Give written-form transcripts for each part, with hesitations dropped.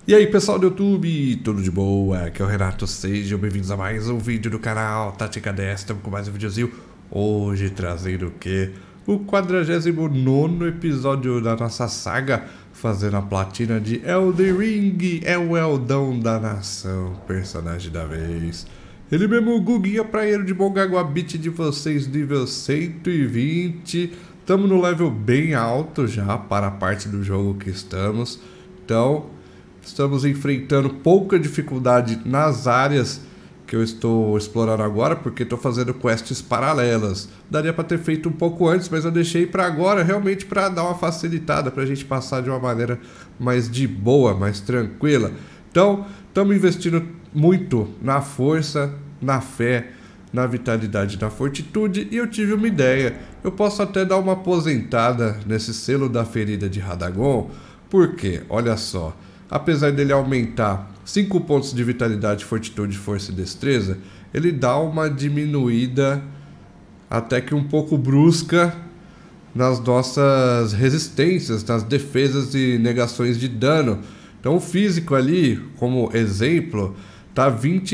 E aí pessoal do YouTube, tudo de boa? Aqui é o Renato, sejam bem-vindos a mais um vídeo do canal Tática 10, estamos com mais um videozinho. Hoje trazendo o quê? O 49º episódio da nossa saga, fazendo a platina de Elden Ring, é o Eldão da nação, personagem da vez. Ele mesmo, o Guguinha Praieiro de Mongaguabit de vocês, nível 120. Estamos no level bem alto já para a parte do jogo que estamos, então... Estamos enfrentando pouca dificuldade nas áreas que eu estou explorando agora, porque estou fazendo quests paralelas. Daria para ter feito um pouco antes, mas eu deixei para agora, realmente para dar uma facilitada, para a gente passar de uma maneira mais de boa, mais tranquila. Então, estamos investindo muito na força, na fé, na vitalidade, na fortitude, e eu tive uma ideia. Eu posso até dar uma aposentada nesse selo da ferida de Radagon, porque, olha só... Apesar dele aumentar 5 pontos de vitalidade, fortitude, força e destreza, ele dá uma diminuída até que um pouco brusca nas nossas resistências, nas defesas e negações de dano. Então o físico ali, como exemplo, tá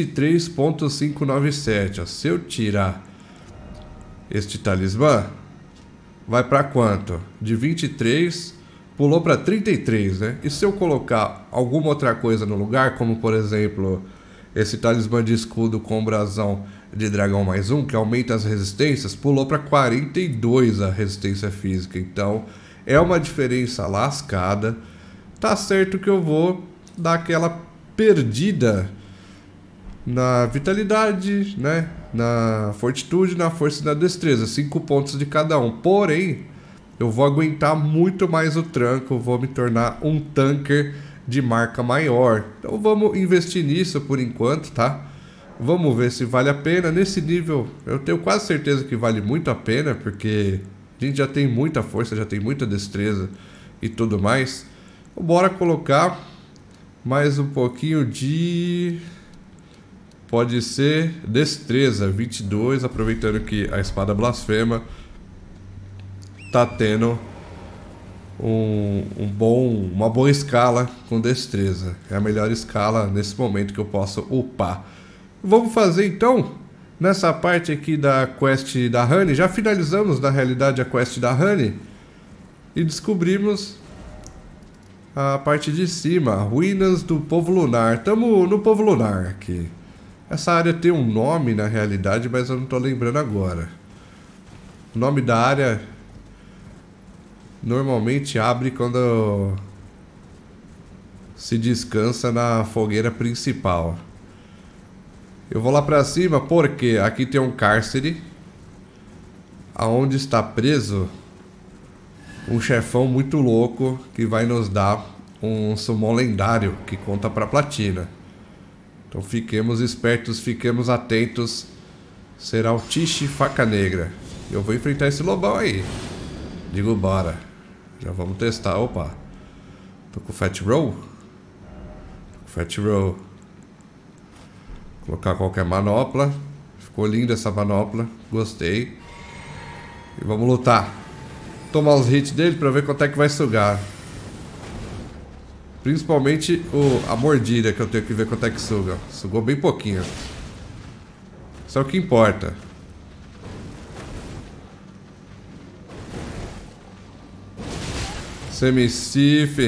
23.597. Se eu tirar este talismã, vai para quanto? De 23... Pulou para 33, né? E se eu colocar alguma outra coisa no lugar, como por exemplo, esse talismã de escudo com brasão de dragão mais um, que aumenta as resistências, pulou para 42 a resistência física. Então, é uma diferença lascada. Tá certo que eu vou dar aquela perdida na vitalidade, né? Na fortitude, na força e na destreza. 5 pontos de cada um. Porém... eu vou aguentar muito mais o tranco, vou me tornar um tanker de marca maior. Então vamos investir nisso por enquanto, tá? Vamos ver se vale a pena. Nesse nível, eu tenho quase certeza que vale muito a pena, porque a gente já tem muita força, já tem muita destreza e tudo mais. Bora colocar mais um pouquinho de... pode ser destreza, 22, aproveitando que a espada blasfema... tá tendo uma boa escala com destreza. É a melhor escala nesse momento que eu posso upar. Vamos fazer então, nessa parte aqui da quest da Honey. Já finalizamos na realidade a quest da Honey e descobrimos a parte de cima, ruínas do povo lunar. Estamos no povo lunar aqui. Essa área tem um nome na realidade, mas eu não estou lembrando agora. O nome da área... normalmente abre quando se descansa na fogueira principal. Eu vou lá pra cima porque aqui tem um cárcere aonde está preso um chefão muito louco que vai nos dar um summon lendário que conta pra platina. Então fiquemos espertos, fiquemos atentos. Será o Tiche Faca Negra. Eu vou enfrentar esse lobão aí. Digo bora. Já vamos testar. Opa. Tô com Fat Roll. Fat Roll. Colocar qualquer manopla. Ficou linda essa manopla. Gostei. E vamos lutar. Tomar os hits dele pra ver quanto é que vai sugar. Principalmente a mordida, que eu tenho que ver quanto é que suga. Sugou bem pouquinho. Isso é o que importa. Semi-Sif.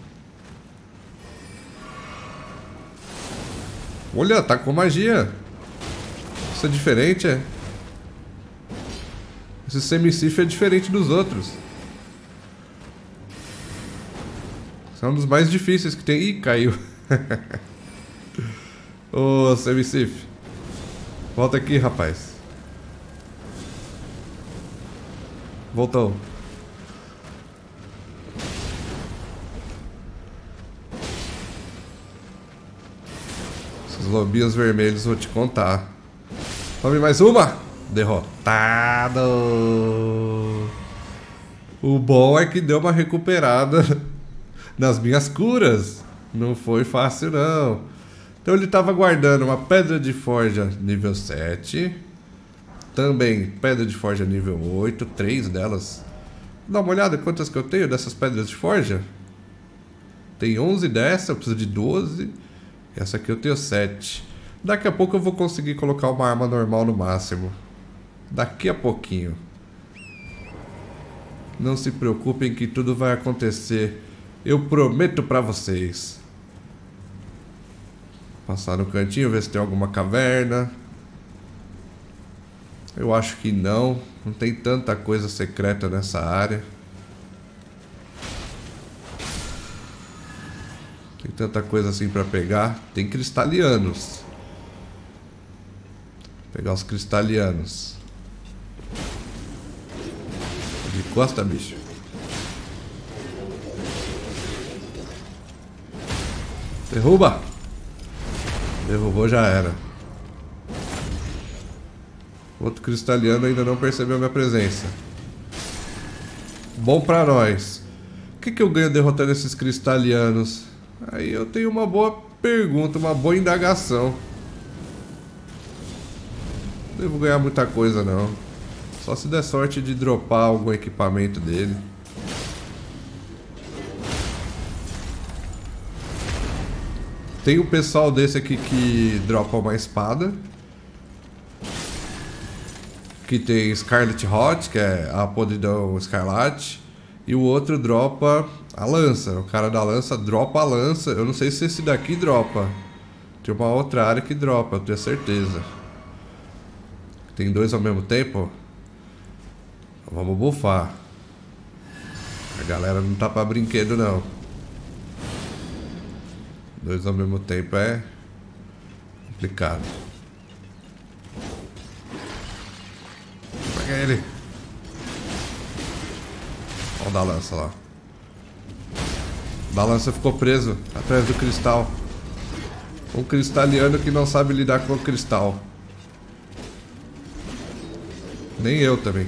Olha, tá com magia. Isso é diferente, é? Esse Semi-Sif é diferente dos outros. Esse é um dos mais difíceis que tem. Ih, caiu. Ô, Semi-Sif. Volta aqui, rapaz. Voltou. Os lobinhos vermelhos, vou te contar. Tome mais uma. Derrotado. O bom é que deu uma recuperada nas minhas curas. Não foi fácil não. Então ele estava guardando uma pedra de forja nível 7. Também pedra de forja nível 8. 3 delas. Dá uma olhada quantas que eu tenho dessas pedras de forja. Tem 11 dessa, eu preciso de 12. Essa aqui eu tenho 7. Daqui a pouco eu vou conseguir colocar uma arma normal no máximo. Daqui a pouquinho. Não se preocupem que tudo vai acontecer. Eu prometo pra vocês. Passar no cantinho, ver se tem alguma caverna. Eu acho que não. Não tem tanta coisa secreta nessa área. Tem tanta coisa assim pra pegar. Tem cristalianos. Vou pegar os cristalianos. De costa, bicho. Derruba. Derrubou, já era. Outro cristaliano ainda não percebeu minha presença. Bom pra nós. O que eu ganho derrotando esses cristalianos? Aí eu tenho uma boa pergunta, uma boa indagação. Não devo ganhar muita coisa não. Só se der sorte de dropar algum equipamento dele. Tem o pessoal desse aqui que dropa uma espada. Que tem Scarlet Hot, que é a podridão escarlate. E o outro dropa a lança. O cara da lança dropa a lança. Eu não sei se esse daqui dropa. Tem uma outra área que dropa, eu tenho certeza. Tem dois ao mesmo tempo? Vamos bufar. A galera não tá pra brinquedo não. Dois ao mesmo tempo é complicado. Pega ele. Olha o da lança lá. O da lança ficou preso atrás do cristal. Um cristaliano que não sabe lidar com o cristal. Nem eu também.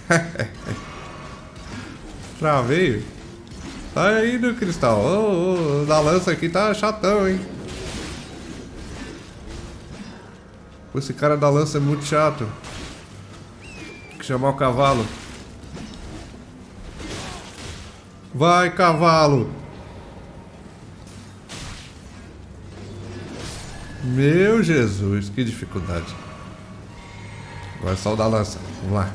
Travei. Tá aí no cristal. O da lança aqui tá chatão, hein? Esse cara da lança é muito chato. Tem que chamar o cavalo. Vai, cavalo. Meu Jesus, que dificuldade. Agora é só o da lança. Vamos lá.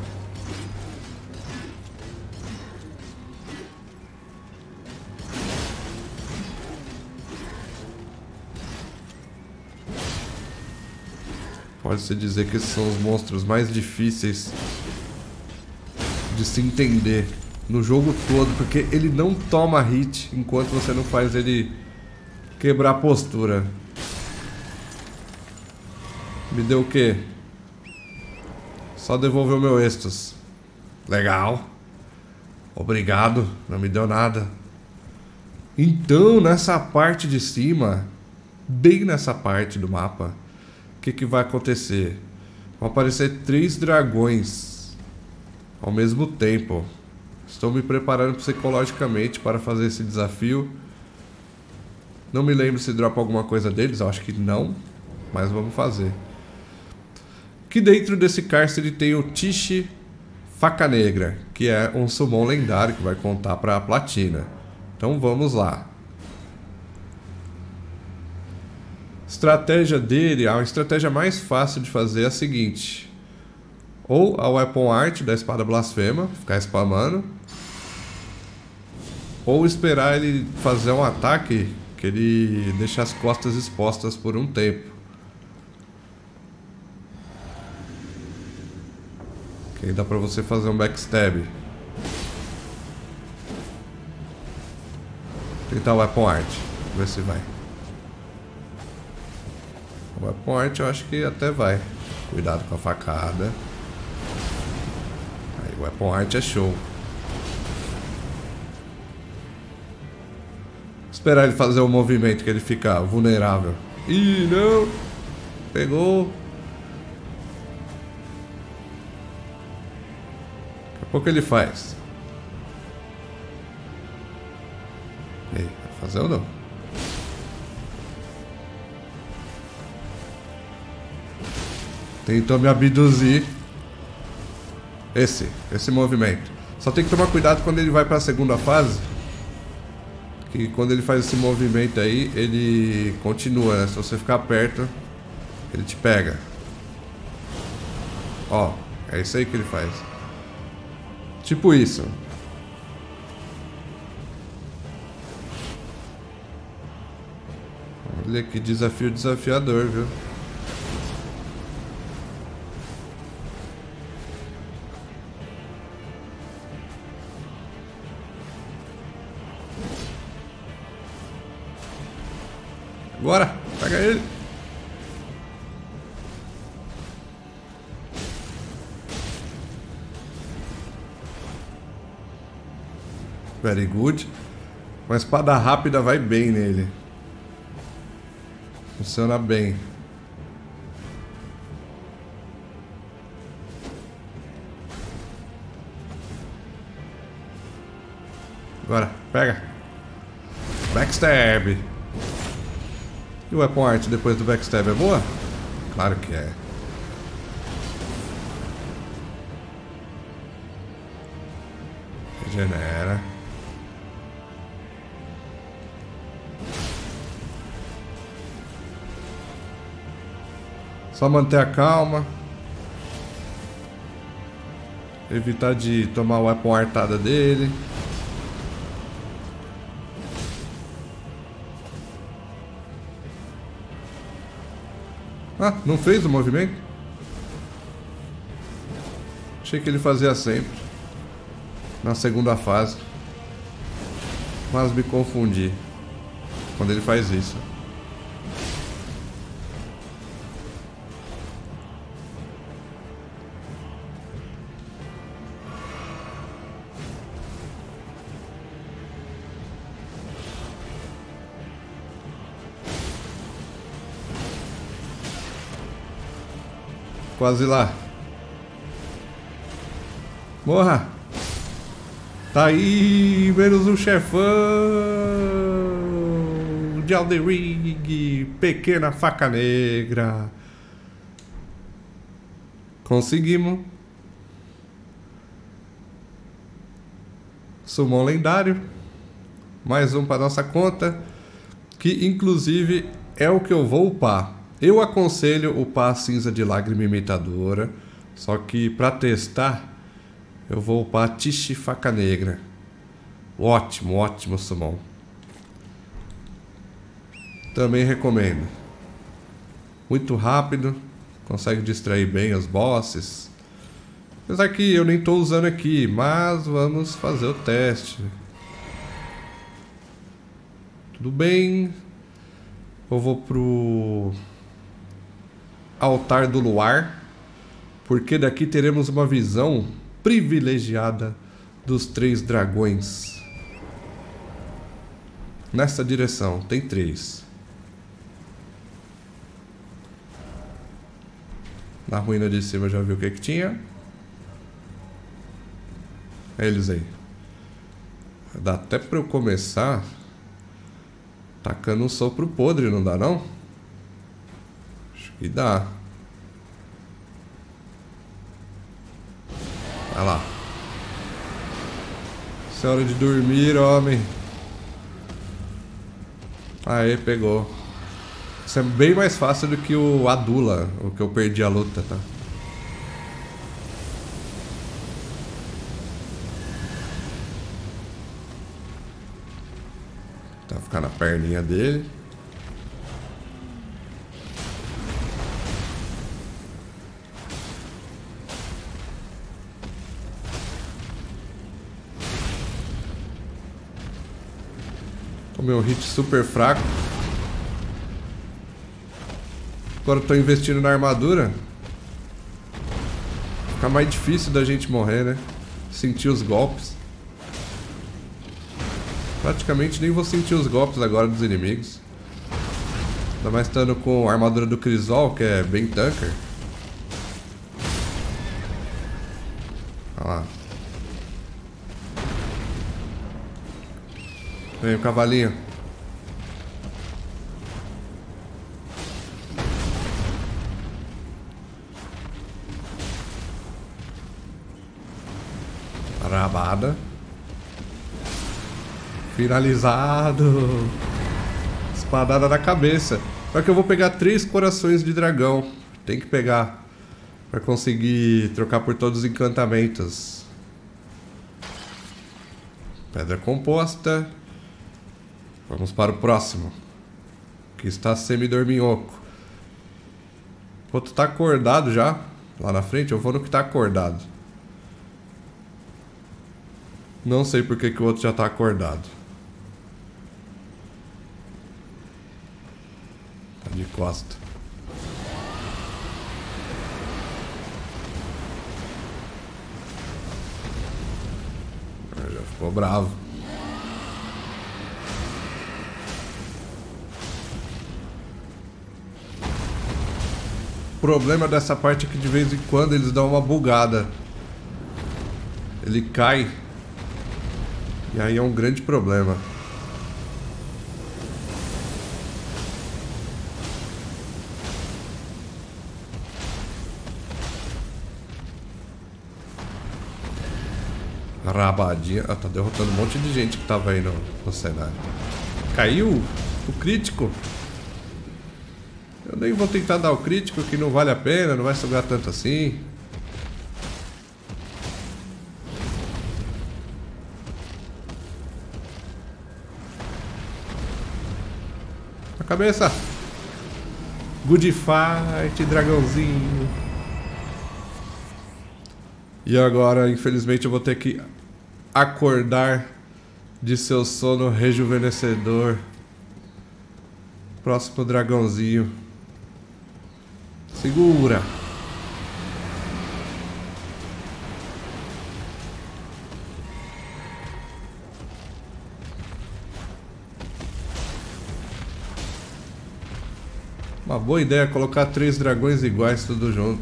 Pode-se dizer que esses são os monstros mais difíceis de se entender no jogo todo, porque ele não toma hit enquanto você não faz ele quebrar a postura. Me deu o quê? Só devolveu meu Estus. Legal. Obrigado. Não me deu nada. Então, nessa parte de cima, bem nessa parte do mapa, o que vai acontecer? Vão aparecer 3 dragões ao mesmo tempo. Estou me preparando psicologicamente para fazer esse desafio. Não me lembro se dropa alguma coisa deles. Eu acho que não. Mas vamos fazer. Que dentro desse cárcere tem o Tishi Faca Negra, que é um summon lendário que vai contar para a platina. Então vamos lá. Estratégia dele, a estratégia mais fácil de fazer é a seguinte. Ou a Weapon Art da espada blasfema, ficar spamando. Ou esperar ele fazer um ataque que ele deixa as costas expostas por um tempo. Que aí dá pra você fazer um backstab. Tentar o Weapon Art, ver se vai. O Weapon Art eu acho que até vai. Cuidado com a facada. Aí o Weapon Art é show. Esperar ele fazer o movimento que ele fica vulnerável. Ih, não! Pegou! Daqui a pouco ele faz. E aí, vai fazer ou não? Tentou me abduzir. Esse movimento. Só tem que tomar cuidado quando ele vai para a segunda fase. Que quando ele faz esse movimento aí, ele continua, né? Se você ficar perto, ele te pega. Ó, é isso aí que ele faz. Tipo isso. Olha que desafio desafiador, viu? Bora, pega ele. Very good. Uma espada rápida vai bem nele. Funciona bem. Agora, pega. Backstab. E o Weapon Art depois do Backstab é boa? Claro que é. Regenera. Só manter a calma. Evitar de tomar o Weapon Artada dele. Ah, não fez o movimento? Achei que ele fazia sempre. Na segunda fase. Mas me confundi quando ele faz isso. Quase lá. Morra. Tá aí, menos um chefão de Elden Ring, pequena faca negra. Conseguimos. Summon lendário. Mais um para nossa conta, que inclusive é o que eu vou upar. Eu aconselho upar a cinza de lágrima imitadora, só que para testar eu vou upar a Tishi faca negra. Ótimo, ótimo summon. Também recomendo. Muito rápido, consegue distrair bem os bosses. Apesar que eu nem estou usando aqui, mas vamos fazer o teste. Tudo bem. Eu vou pro Altar do Luar, porque daqui teremos uma visão privilegiada dos 3 dragões. Nessa direção, tem 3. Na ruína de cima já viu o que que tinha. É eles aí. Dá até pra eu começar tacando um sopro podre, não dá não? Acho que dá. Vai lá. Isso é hora de dormir, homem. Aê, pegou. Isso é bem mais fácil do que o Adula, o que eu perdi a luta, tá? Tá, ficar na perninha dele. Meu hit super fraco. Agora eu tô investindo na armadura. Fica mais difícil da gente morrer, né? Sentir os golpes. Praticamente nem vou sentir os golpes agora dos inimigos. Ainda mais estando com a armadura do Crisol, que é bem tanker. Olha lá. Vem o cavalinho. Rabada. Finalizado. Espadada na cabeça. Só que eu vou pegar 3 corações de dragão. Tem que pegar pra conseguir trocar por todos os encantamentos. Pedra composta. Vamos para o próximo. Que está semi-dorminhoco. O outro tá acordado já. Lá na frente eu vou no que tá acordado. Não sei porque que o outro já tá acordado. Tá de costa. Já ficou bravo. O problema dessa parte é que de vez em quando eles dão uma bugada. Ele cai. E aí é um grande problema. Rabadinha. Ah, tá derrotando um monte de gente que tava aí no cenário. Caiu o crítico. Eu nem vou tentar dar o crítico, que não vale a pena, não vai sobrar tanto assim. A cabeça. Good fight, dragãozinho. E agora, infelizmente, eu vou ter que acordar de seu sono rejuvenescedor. Próximo dragãozinho. Segura. Uma boa ideia colocar 3 dragões iguais tudo junto.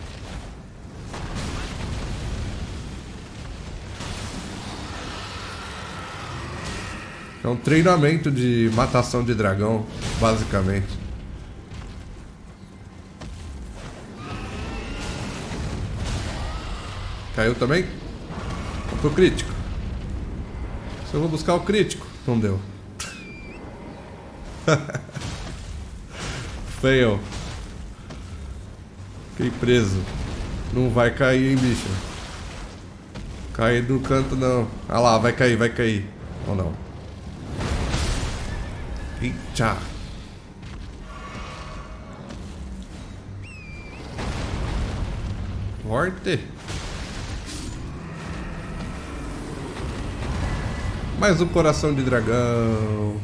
É um treinamento de matação de dragão, basicamente. Caiu também? Vamos pro crítico. Se eu vou buscar o crítico, não deu. Fail. Fiquei preso. Não vai cair, hein, bicho. Cair do canto, não. Ah lá, vai cair, vai cair. Ou não. Eita. Forte. Mais um coração de dragão.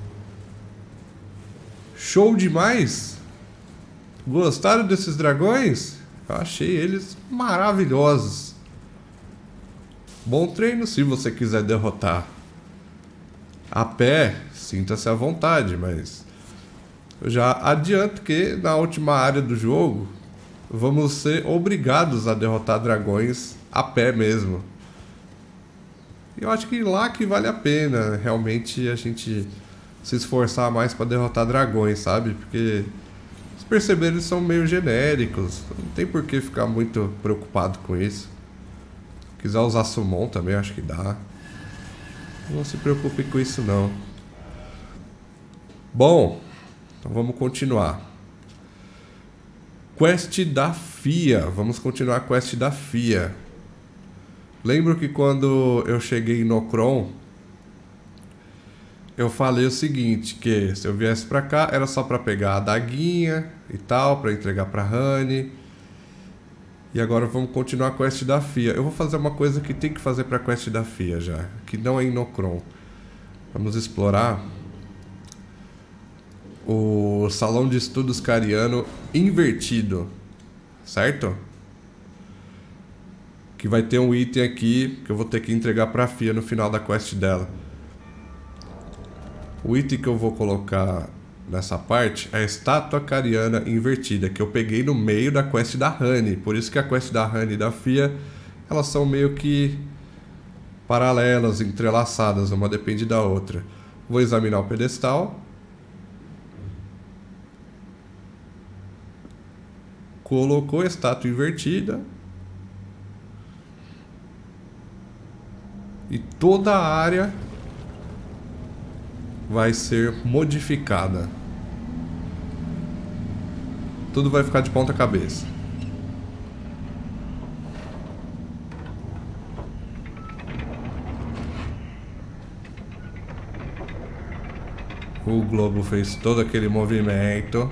Show demais. Gostaram desses dragões? Eu achei eles maravilhosos. Bom treino se você quiser derrotar a pé, sinta-se à vontade, mas eu já adianto que na última área do jogo vamos ser obrigados a derrotar dragões a pé mesmo. Eu acho que lá que vale a pena realmente a gente se esforçar mais para derrotar dragões, sabe? Porque se perceberem, eles são meio genéricos. Não tem por que ficar muito preocupado com isso. Se quiser usar summon também, acho que dá. Não se preocupe com isso não. Bom, então vamos continuar. Quest da FIA. Vamos continuar a quest da FIA. Lembro que quando eu cheguei em Nokron, eu falei o seguinte, que se eu viesse pra cá era só pra pegar a adaguinha e tal, pra entregar pra Honey. E agora vamos continuar a quest da FIA. Eu vou fazer uma coisa que tem que fazer pra quest da FIA já, que não é em Nokron. Vamos explorar o Salão de Estudos Cariano invertido, certo? Que vai ter um item aqui que eu vou ter que entregar pra FIA no final da quest dela. O item que eu vou colocar nessa parte é a estátua cariana invertida, que eu peguei no meio da quest da Honey. Por isso que a quest da Honey e da FIA, elas são meio que paralelas, entrelaçadas, uma depende da outra. Vou examinar o pedestal. Colocou a estátua invertida. E toda a área vai ser modificada. Tudo vai ficar de ponta cabeça. O globo fez todo aquele movimento.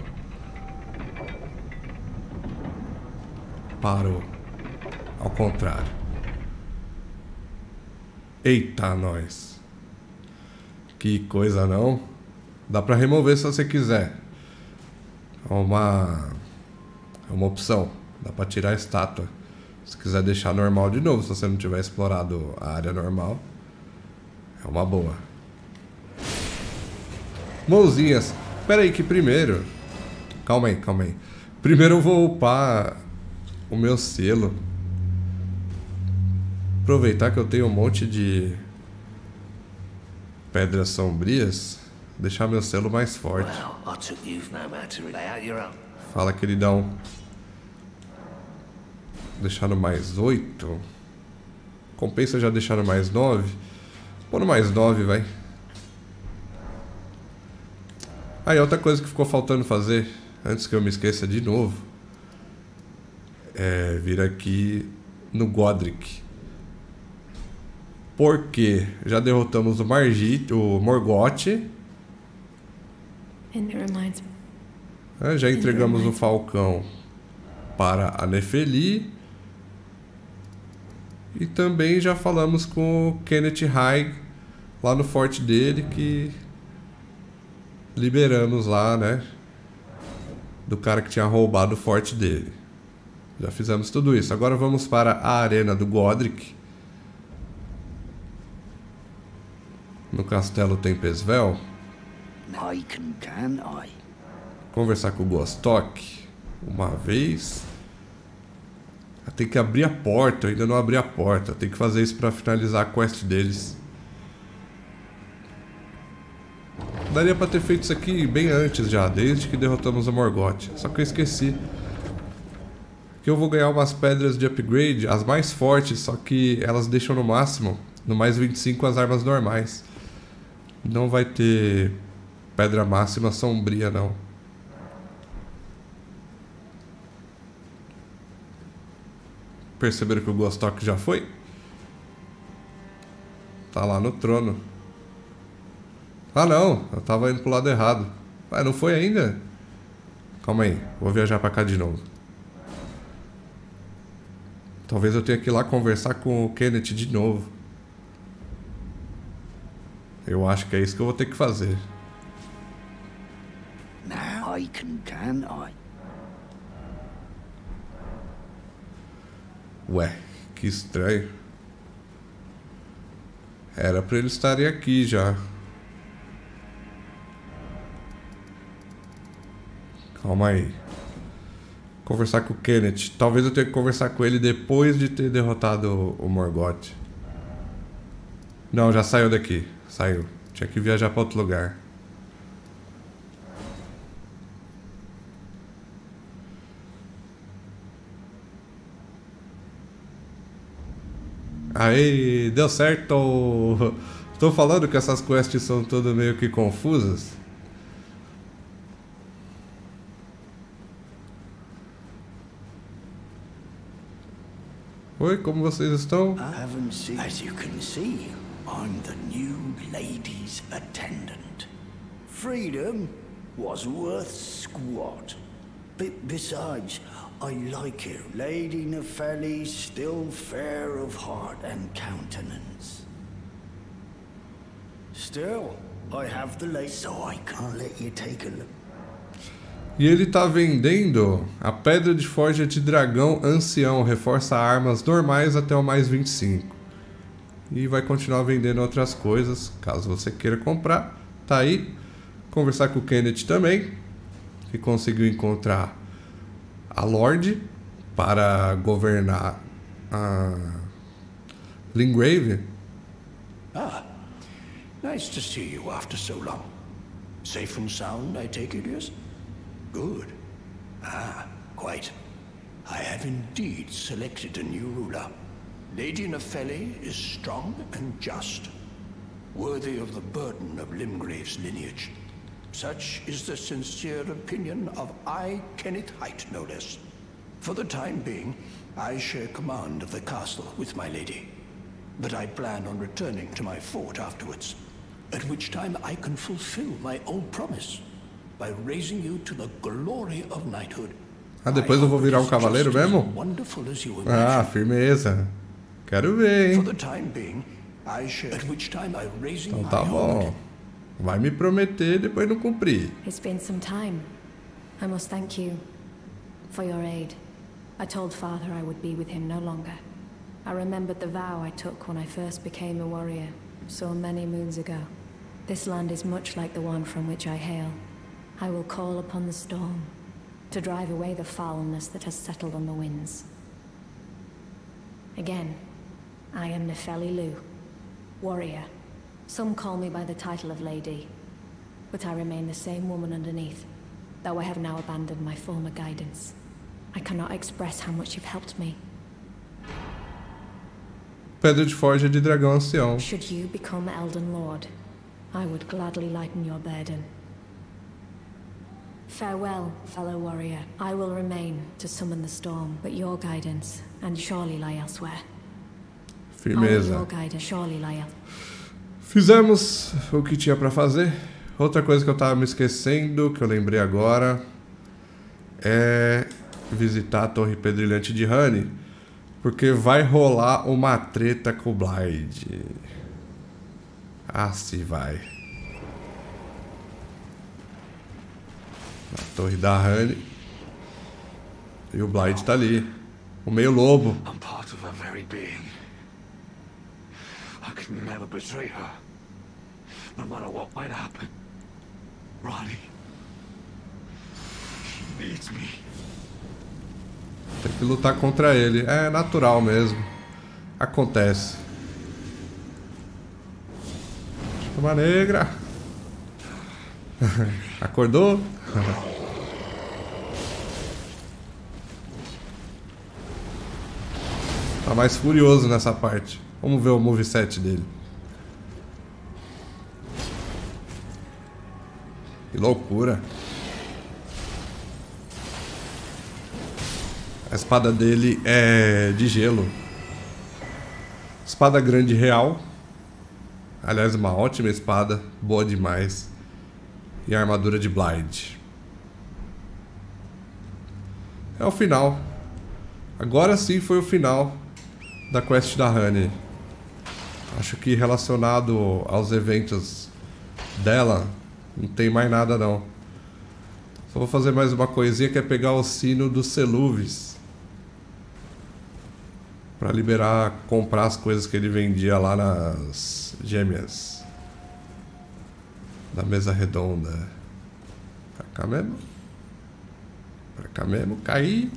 Parou. Ao contrário. Eita, nós. Que coisa, não? Dá pra remover se você quiser. É uma opção. Dá pra tirar a estátua. Se quiser deixar normal de novo, se você não tiver explorado a área normal, é uma boa. Mãozinhas. Espera aí que primeiro... Calma aí, calma aí. Primeiro eu vou upar o meu selo. Aproveitar que eu tenho um monte de pedras sombrias. Deixar meu selo mais forte. Fala, queridão. Deixar no mais 8. Compensa já deixar no mais 9. Pô, no mais 9, vai. Aí, outra coisa que ficou faltando fazer, antes que eu me esqueça de novo, é vir aqui no Godric. Porque já derrotamos o Morgoth. Já entregamos o Falcão para a Nefeli. E também já falamos com o Kenneth High lá no forte dele, que liberamos lá, né? Do cara que tinha roubado o forte dele. Já fizemos tudo isso. Agora vamos para a arena do Godric. No castelo Tempesvel. Conversar com o Gostok uma vez. Tem que abrir a porta. Eu ainda não abri a porta. Tem que fazer isso para finalizar a quest deles. Daria pra ter feito isso aqui bem antes já, desde que derrotamos o Morgoth. Só que eu esqueci. Que eu vou ganhar umas pedras de upgrade, as mais fortes, só que elas deixam no máximo, no mais 25, as armas normais. Não vai ter pedra máxima sombria, não. Perceberam que o Gostok já foi? Tá lá no trono. Ah, não, eu tava indo pro lado errado. Ué, não foi ainda? Calma aí, vou viajar pra cá de novo. Talvez eu tenha que ir lá conversar com o Kenneth de novo. Eu acho que é isso que eu vou ter que fazer. Ué, que estranho. Era pra eles estarem aqui já. Calma aí. Conversar com o Kenneth. Talvez eu tenha que conversar com ele depois de ter derrotado o Morgoth. Não, já saiu daqui. Saiu. Tinha que viajar para outro lugar. Aí, deu certo. Tô falando que essas quests são todas meio que confusas. Oi, como vocês estão? As you can see, I'm the new lady's attendant. Freedom was worth squat. Besides, I like you. Lady Nefeli, still fair of heart and countenance. Still, I have the lady, so I can't let you take a look. E ele tá vendendo a pedra de forja de dragão ancião, reforça armas normais até o mais 25. E vai continuar vendendo outras coisas, caso você queira comprar. Tá aí. Conversar com o Kenneth também, que conseguiu encontrar a Lorde para governar a Lingrave. Ah, nice to see you after so long. Safe and sound, I take it, yes? Good. Ah, quite. I have indeed selected a new ruler. Lady Nefeli is strong and just. worthy of the burden of Limgrave's lineage. Such is the sincere opinion of I, Kenneth Haight, no less. For the time being, I share command of the castle with my lady. But I plan on returning to my fort afterwards, at which time I can fulfill my old promise by raising you to the glory of knighthood. Ah, depois eu vou virar um cavaleiro mesmo? Ah, firmeza. Quero ver, hein? Então tá bom. Vai me prometer e depois não cumprir. It's been some time. I must thank you for your aid. I told Father I would be with him no longer. I remembered the vow I took when I first became a warrior, so many moons ago. This land is much like the one from which I hail. I will call upon the storm to drive away the foulness that has settled on the winds. Again, I am Nefeli Lu, warrior. Some call me by the title of Lady, but I remain the same woman underneath, though I have now abandoned my former guidance. I cannot express how much you've helped me. Pedra de Forja de Dragão Ancião. Should you become Elden Lord, I would gladly lighten your burden. Farewell, fellow warrior. I will remain to summon the storm, but your guidance and surely lie elsewhere. Firmeza. Your guidance surely lie elsewhere. Fizemos o que tinha pra fazer. Outra coisa que eu tava me esquecendo, que eu lembrei agora, é visitar a Torre Pedrilhante de Honey, porque vai rolar uma treta com o Blaidd. Ah, se vai. Na Torre da Honey. E o Blaidd tá ali. O meio lobo. I'm part of her very being. I could never betray her. No matter what might happen. Ronnie. She needs me. Tem que lutar contra ele. É natural mesmo. Acontece. Chama negra. Acordou? Tá mais furioso nessa parte. Vamos ver o moveset dele. Que loucura. A espada dele é de gelo. Espada grande real. Aliás, uma ótima espada. Boa demais. E a armadura de Blaidd. É o final. Agora sim foi o final da quest da Honey. Acho que relacionado aos eventos dela, não tem mais nada não. Só vou fazer mais uma coisinha, que é pegar o sino dos Seluvis. Pra liberar, comprar as coisas que ele vendia lá nas gêmeas da mesa redonda. Pra cá mesmo? Pra cá mesmo, cair.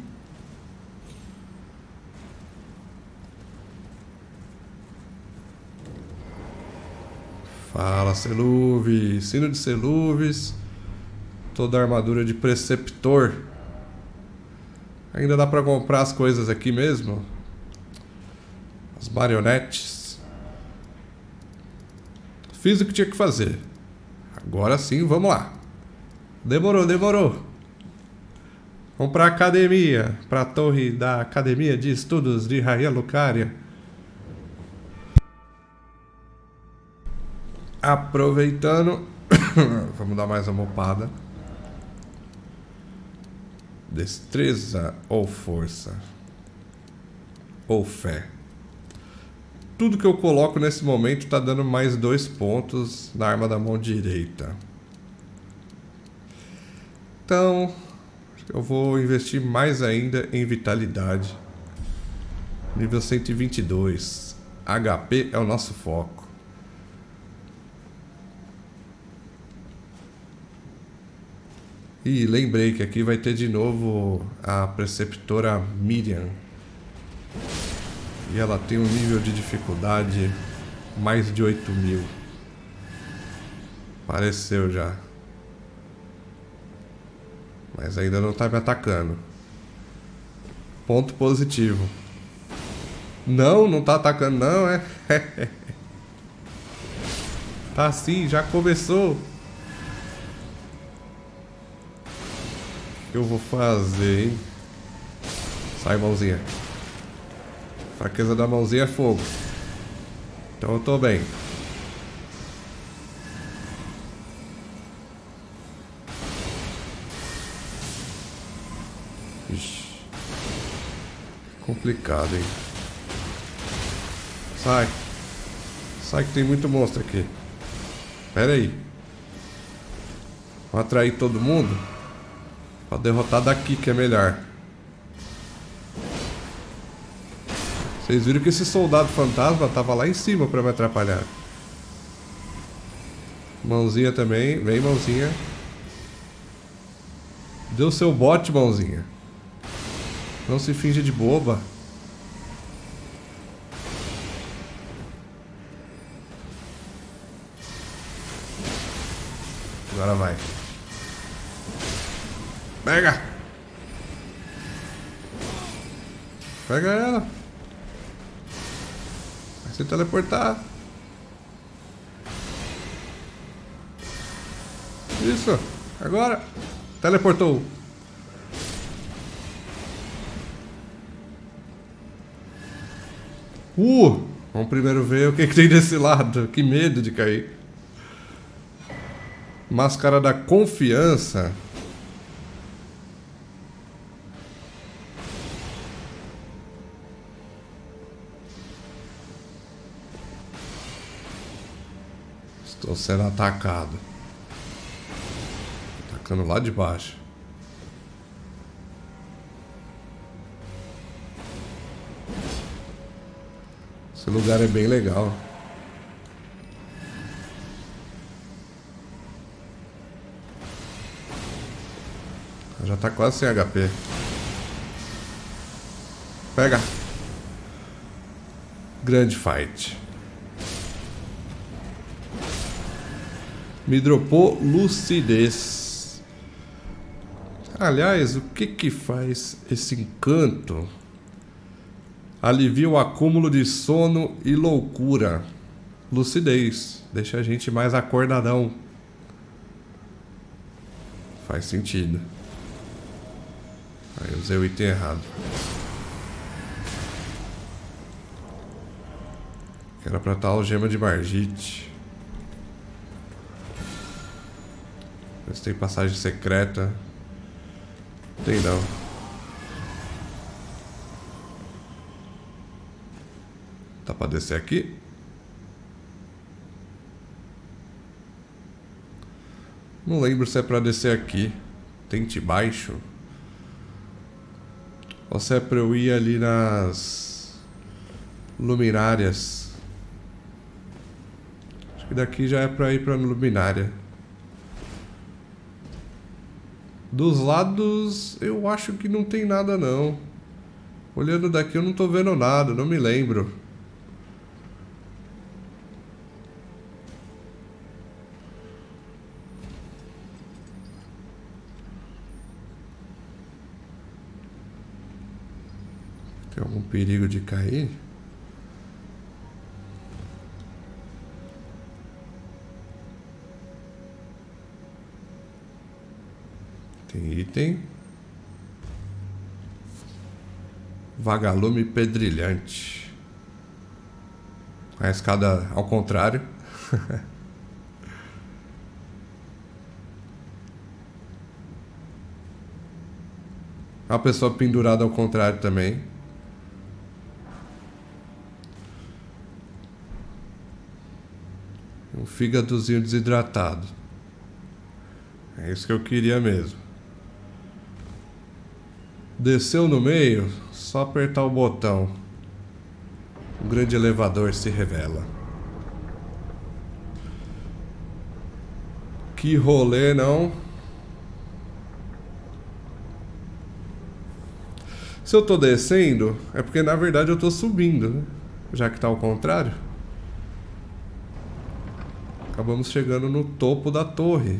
Fala, Seluvis. Sino de Seluvis. Toda a armadura de Preceptor. Ainda dá pra comprar as coisas aqui mesmo. As marionetes. Fiz o que tinha que fazer. Agora sim, vamos lá. Demorou, demorou. Vamos pra academia. Pra torre da Academia de Estudos de Rainha Lucaria. Aproveitando. Vamos dar mais uma mopada. Destreza ou força? Ou fé? Tudo que eu coloco nesse momento tá dando mais 2 pontos na arma da mão direita. Então, eu vou investir mais ainda em vitalidade. Nível 122. HP é o nosso foco. E lembrei que aqui vai ter de novo a preceptora Miriam. E ela tem um nível de dificuldade mais de 8.000. Apareceu já. Mas ainda não tá me atacando. Ponto positivo. Não, não tá atacando não, é? Tá assim, já começou. O que eu vou fazer, hein? Sai, mãozinha. Fraqueza da mãozinha é fogo. Então eu tô bem. Ixi. Complicado, hein? Sai. Sai que tem muito monstro aqui. Pera aí. Vamos atrair todo mundo pra derrotar daqui que é melhor. Vocês viram que esse soldado fantasma tava lá em cima pra me atrapalhar. Mãozinha também. Vem, mãozinha. Deu seu bote, mãozinha. Não se finge de boba. Agora vai. Pega! Pega ela. Vai se teleportar. Isso. Agora. Teleportou. Vamos primeiro ver o que tem desse lado. Que medo de cair. Máscara da confiança. Estou sendo atacado. Atacando lá de baixo. Esse lugar é bem legal. Já tá quase sem HP. Pega. Grande fight. Me dropou lucidez. Aliás, o que faz esse encanto? Alivia o acúmulo de sono e loucura. Lucidez. Deixa a gente mais acordadão. Faz sentido. Aí usei o item errado. Que era pra estar algema de Margit. Ver se tem passagem secreta. Tem não. Tá pra descer aqui? Não lembro se é pra descer aqui. Tente baixo. Ou se é pra eu ir ali nas luminárias. Acho que daqui já é pra ir pra luminária. Dos lados eu acho que não tem nada não. Olhando daqui eu não tô vendo nada, não me lembro. Tem algum perigo de cair? Tem item. Vagalume pedrilhante. A escada ao contrário. A pessoa pendurada ao contrário também. Um fígadozinho desidratado. É isso que eu queria mesmo. Desceu no meio, só apertar o botão. Um grande elevador se revela. Que rolê, não? Se eu tô descendo, é porque na verdade eu tô subindo, né? Já que tá ao contrário. Acabamos chegando no topo da torre.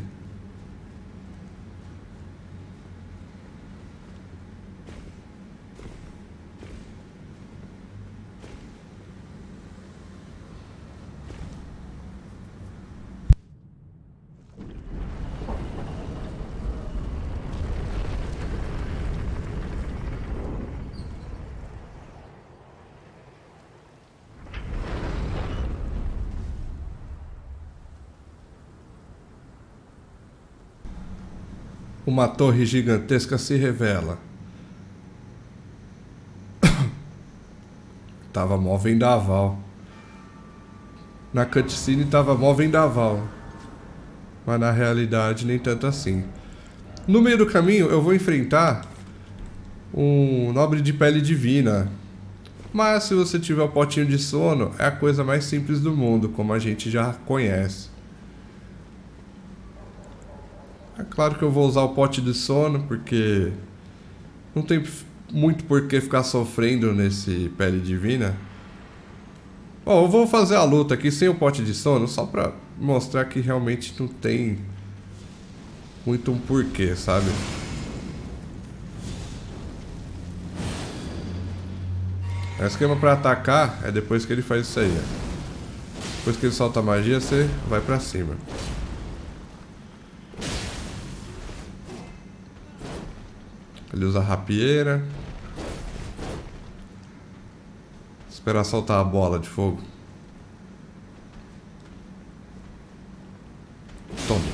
uma torre gigantesca se revela. Tava mó vendaval. Na cutscene tava mó vendaval. Mas na realidade nem tanto assim. No meio do caminho eu vou enfrentar um nobre de pele divina. Mas se você tiver o potinho de sono, é a coisa mais simples do mundo, como a gente já conhece. É claro que eu vou usar o pote de sono, porque não tem muito por que ficar sofrendo nesse pele divina. Bom, eu vou fazer a luta aqui sem o pote de sono, só pra mostrar que realmente não tem muito um porquê, sabe? O esquema pra atacar é depois que ele faz isso aí, ó. Depois que ele solta a magia, você vai pra cima. Ele usa a rapieira. Esperar soltar a bola de fogo. Toma.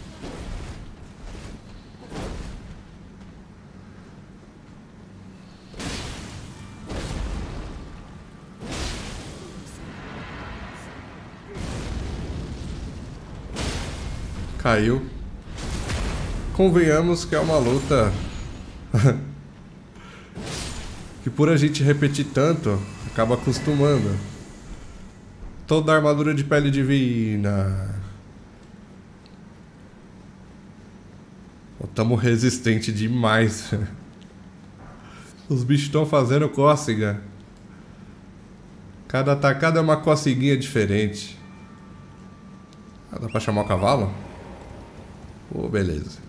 Caiu. Convenhamos que é uma luta que por a gente repetir tanto, acaba acostumando. Toda a armadura de pele divina. Tamo resistente demais. Os bichos estão fazendo cócega. Cada atacada é uma coceguinha diferente. Ah, dá pra chamar o cavalo? Oh, beleza.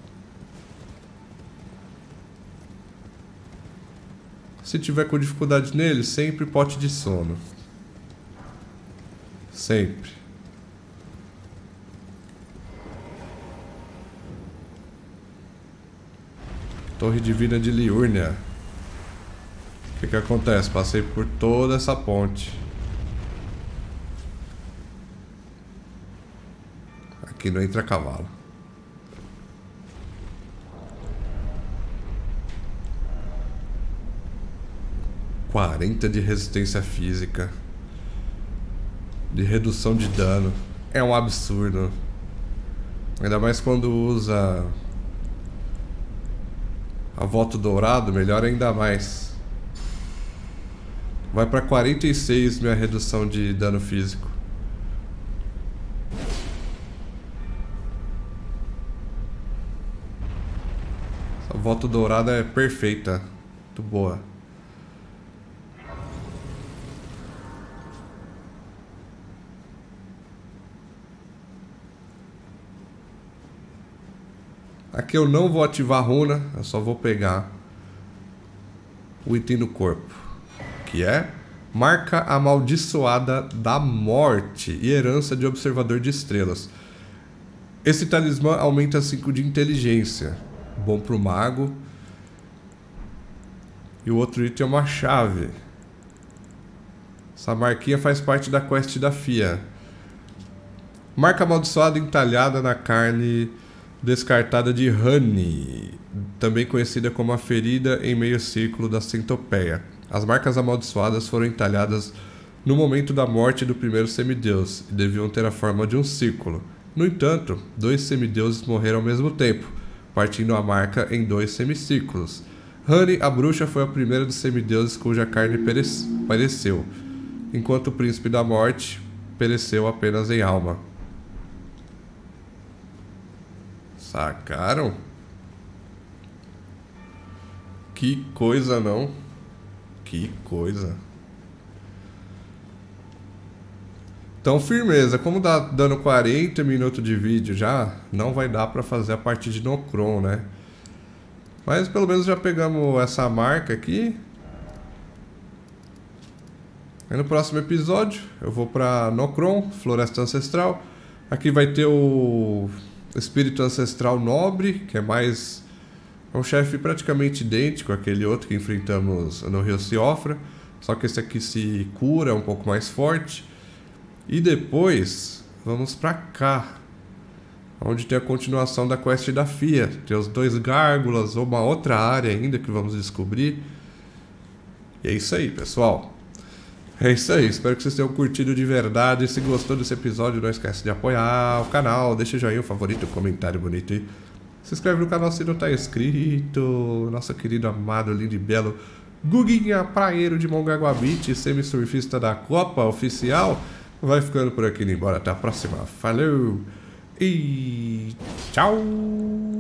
Se tiver com dificuldade nele, sempre pote de sono. Sempre. Torre Divina de Liurnia. O que acontece? Passei por toda essa ponte. Aqui não entra cavalo. (40 de resistência física. De redução de dano. É um absurdo. Ainda mais quando usa a Voto Dourado, melhor ainda mais. Vai pra 46 minha redução de dano físico. Essa Voto Dourada é perfeita. Muito boa. Aqui eu não vou ativar a runa, eu só vou pegar o item do corpo, que é Marca Amaldiçoada da Morte e Herança de Observador de Estrelas. Esse talismã aumenta 5 de inteligência, bom pro mago. E o outro item é uma chave. Essa marquinha faz parte da quest da Fia. Marca Amaldiçoada entalhada na carne descartada de Honey, também conhecida como a ferida em meio círculo da centopeia. As marcas amaldiçoadas foram entalhadas no momento da morte do primeiro semideus e deviam ter a forma de um círculo. No entanto, 2 semideuses morreram ao mesmo tempo, partindo a marca em 2 semicírculos. Honey, a bruxa, foi a primeira dos semideuses cuja carne pereceu, enquanto o príncipe da morte pereceu apenas em alma. Sacaram? Que coisa, não? Que coisa. Então, firmeza. Como tá dando 40 minutos de vídeo já, não vai dar pra fazer a parte de Nokron, né? Mas pelo menos já pegamos essa marca aqui. Aí no próximo episódio eu vou pra Nokron, Floresta Ancestral. Aqui vai ter o Espírito Ancestral Nobre, que é mais... é um chefe praticamente idêntico àquele outro que enfrentamos no Rio Siofra. Só que esse aqui se cura, é um pouco mais forte. E depois, vamos pra cá. onde tem a continuação da quest da Fia. Tem os 2 gárgulas, ou uma outra área ainda que vamos descobrir. E é isso aí, pessoal. É isso aí, espero que vocês tenham curtido de verdade. Se gostou desse episódio, não esquece de apoiar o canal, deixa o joinha, o favorito, comentário bonito e se inscreve no canal se não está inscrito. Nosso querido, amado, lindo e belo Guguinha Praieiro de Mongaguá Beach, semi-surfista da Copa Oficial, vai ficando por aqui, indo embora. Até a próxima, falou e tchau!